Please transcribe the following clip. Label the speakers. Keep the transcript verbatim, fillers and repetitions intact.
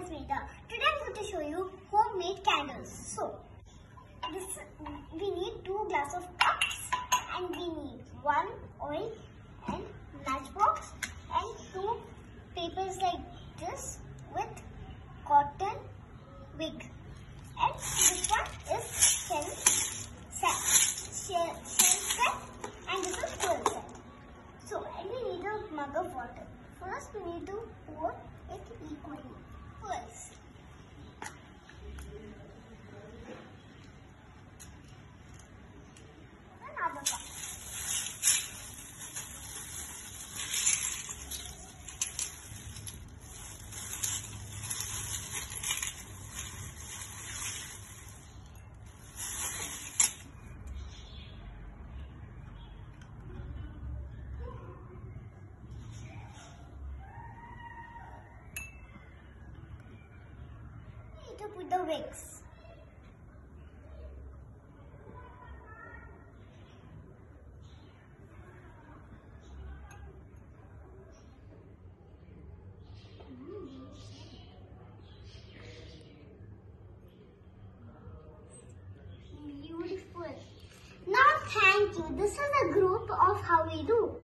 Speaker 1: is Medha. Today I'm going to show you homemade candles. So, this we need two glass of cups and we need one oil and matchbox and two papers like this with cotton wig. And this one is shell set, shell, shell set, and this is full set. So, and we need a mug of water. First, we need to pour it equally. First, another cup. To put the wicks. Beautiful. Now thank you. This is a group of how we do.